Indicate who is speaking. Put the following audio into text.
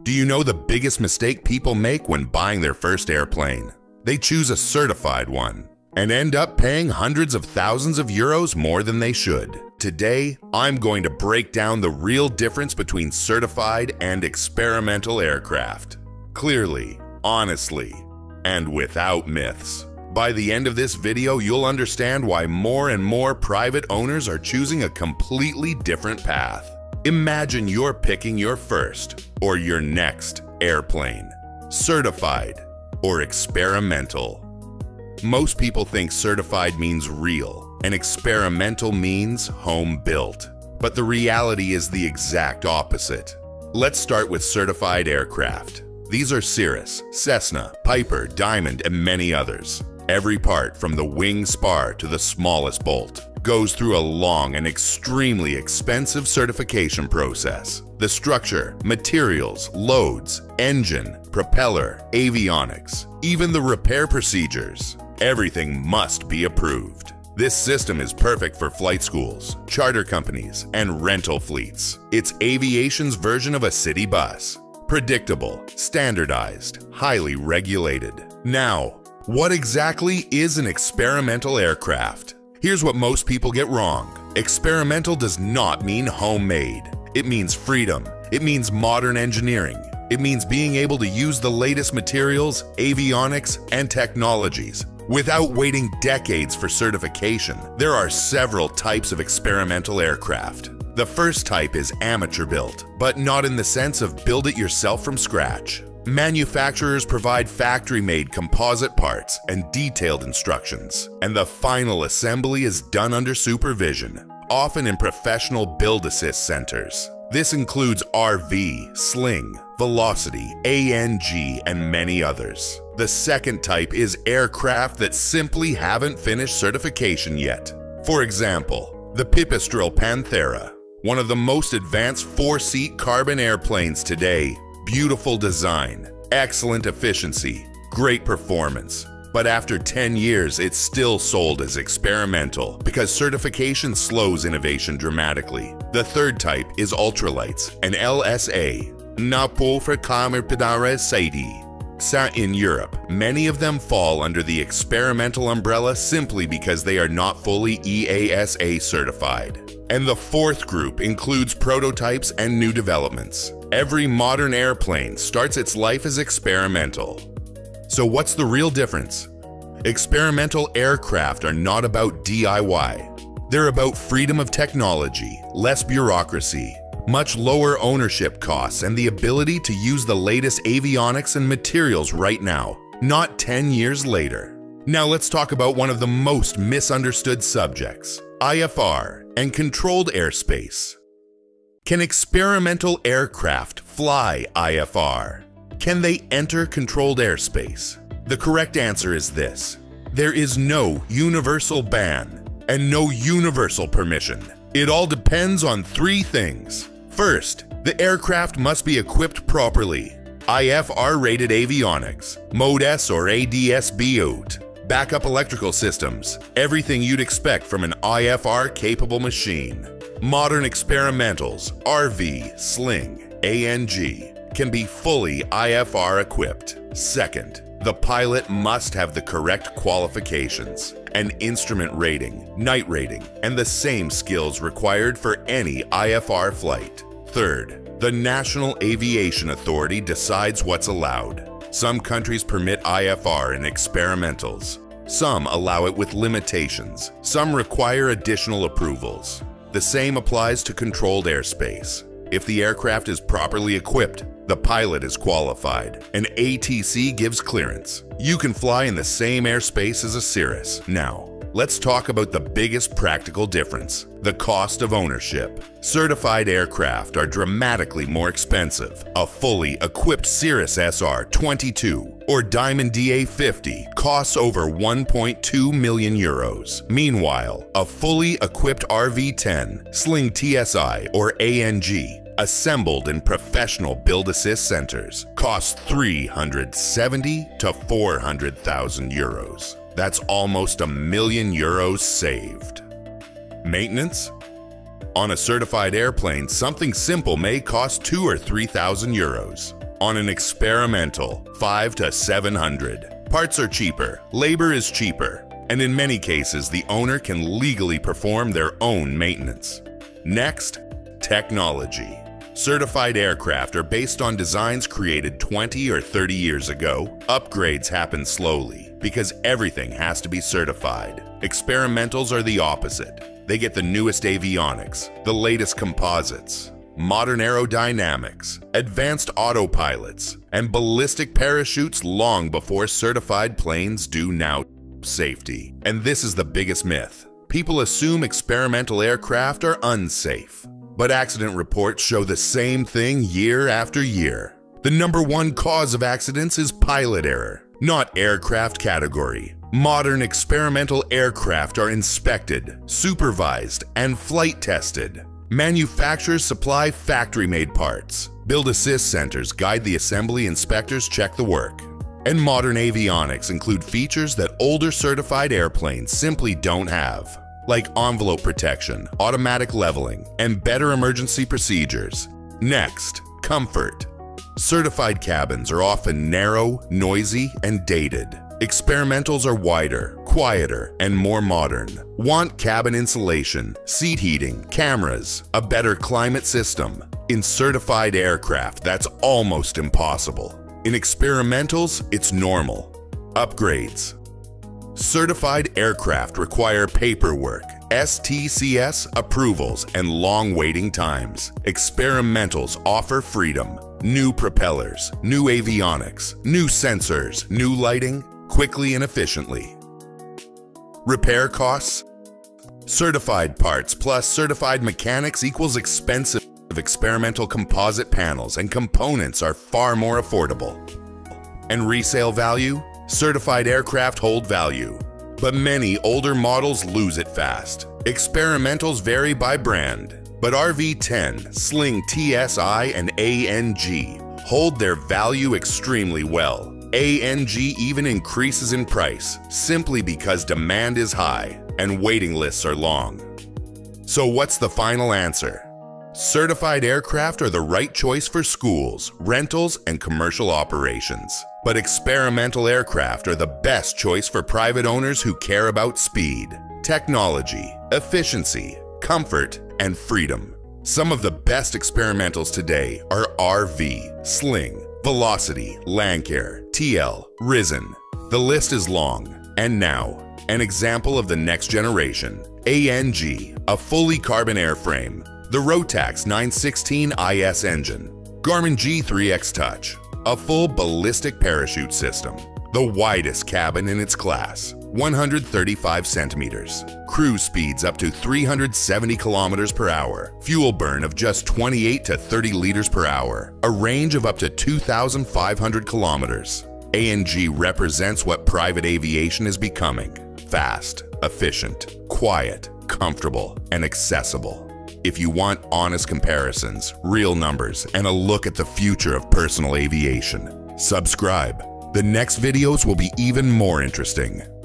Speaker 1: Do you know the biggest mistake people make when buying their first airplane? They choose a certified one and end up paying hundreds of thousands of euros more than they should. Today, I'm going to break down the real difference between certified and experimental aircraft. Clearly, honestly, and without myths. By the end of this video, you'll understand why more and more private owners are choosing a completely different path. Imagine you're picking your first or your next airplane, certified or experimental. Most people think certified means real and experimental means home built. But the reality is the exact opposite. Let's start with certified aircraft. These are Cirrus, Cessna, Piper, Diamond, and many others. Every part, from the wing spar to the smallest bolt, goes through a long and extremely expensive certification process. The structure, materials, loads, engine, propeller, avionics, even the repair procedures, everything must be approved. This system is perfect for flight schools, charter companies, and rental fleets. It's aviation's version of a city bus. Predictable, standardized, highly regulated. Now, what exactly is an experimental aircraft? Here's what most people get wrong. Experimental does not mean homemade. It means freedom. It means modern engineering. It means being able to use the latest materials, avionics, and technologies without waiting decades for certification. There are several types of experimental aircraft. The first type is amateur built, but not in the sense of build it yourself from scratch. Manufacturers provide factory-made composite parts and detailed instructions, and the final assembly is done under supervision, often in professional build-assist centers. This includes RV, Sling, Velocity, ANG, and many others. The second type is aircraft that simply haven't finished certification yet. For example, the Pipistrel Panthera, one of the most advanced four-seat carbon airplanes today. Beautiful design, excellent efficiency, great performance. But after 10 years, it's still sold as experimental because certification slows innovation dramatically. The third type is ultralights, an LSA, in Europe. Many of them fall under the experimental umbrella simply because they are not fully EASA certified. And the fourth group includes prototypes and new developments. Every modern airplane starts its life as experimental. So what's the real difference? Experimental aircraft are not about DIY. They're about freedom of technology, less bureaucracy, much lower ownership costs, and the ability to use the latest avionics and materials right now, not 10 years later. Now let's talk about one of the most misunderstood subjects, IFR and controlled airspace. Can experimental aircraft fly IFR? Can they enter controlled airspace? The correct answer is this. There is no universal ban and no universal permission. It all depends on three things. First, the aircraft must be equipped properly. IFR-rated avionics, Mode S or ADS-B out, backup electrical systems, everything you'd expect from an IFR-capable machine. Modern experimentals, RV, Sling, ANG, can be fully IFR equipped. Second, the pilot must have the correct qualifications, an instrument rating, night rating, and the same skills required for any IFR flight. Third, the National Aviation Authority decides what's allowed. Some countries permit IFR in experimentals. Some allow it with limitations. Some require additional approvals. The same applies to controlled airspace. If the aircraft is properly equipped, the pilot is qualified. An ATC gives clearance. You can fly in the same airspace as a Cirrus. Now, let's talk about the biggest practical difference, the cost of ownership. Certified aircraft are dramatically more expensive. A fully equipped Cirrus SR-22 or Diamond DA-50 costs over 1.2 million euros. Meanwhile, a fully equipped RV-10, Sling TSi or ANG, assembled in professional build-assist centers, costs 370 to 400,000 euros. That's almost €1 million saved. Maintenance? On a certified airplane, something simple may cost 2,000 or 3,000 euros. On an experimental, 5 to 700. Parts are cheaper, labor is cheaper, and in many cases, the owner can legally perform their own maintenance. Next, technology. Certified aircraft are based on designs created 20 or 30 years ago. Upgrades happen slowly because everything has to be certified. Experimentals are the opposite. They get the newest avionics, the latest composites, modern aerodynamics, advanced autopilots, and ballistic parachutes long before certified planes do now. Safety. And this is the biggest myth. People assume experimental aircraft are unsafe. But accident reports show the same thing year after year. The number one cause of accidents is pilot error, not aircraft category. Modern experimental aircraft are inspected, supervised, and flight tested. Manufacturers supply factory-made parts. Build assist centers guide the assembly, inspectors check the work. And modern avionics include features that older certified airplanes simply don't have, like envelope protection, automatic leveling, and better emergency procedures. Next, comfort. Certified cabins are often narrow, noisy, and dated. Experimentals are wider, quieter, and more modern. Want cabin insulation, seat heating, cameras, a better climate system. In certified aircraft, that's almost impossible. In experimentals, it's normal. Upgrades. Certified aircraft require paperwork, STCS approvals, and long waiting times. Experimentals offer freedom. New propellers, new avionics, new sensors, new lighting, quickly and efficiently. Repair costs. Certified parts plus certified mechanics equals expensive. Experimental composite panels and components are far more affordable. And resale value? Certified aircraft hold value, but many older models lose it fast. Experimentals vary by brand, but RV10, Sling TSi, and ANG hold their value extremely well. ANG even increases in price simply because demand is high and waiting lists are long. So what's the final answer? Certified aircraft are the right choice for schools, rentals, and commercial operations. But experimental aircraft are the best choice for private owners who care about speed, technology, efficiency, comfort, and freedom. Some of the best experimentals today are RV, Sling, Velocity, Lancair, TL, Risen. The list is long. And now, an example of the next generation. ANG, a fully carbon airframe. The Rotax 916 IS engine. Garmin G3X Touch, a full ballistic parachute system. The widest cabin in its class, 135 centimeters. Cruise speeds up to 370 kilometers per hour. Fuel burn of just 28 to 30 liters per hour. A range of up to 2,500 kilometers. ANG represents what private aviation is becoming. Fast, efficient, quiet, comfortable, and accessible. If you want honest comparisons, real numbers, and a look at the future of personal aviation, subscribe. The next videos will be even more interesting.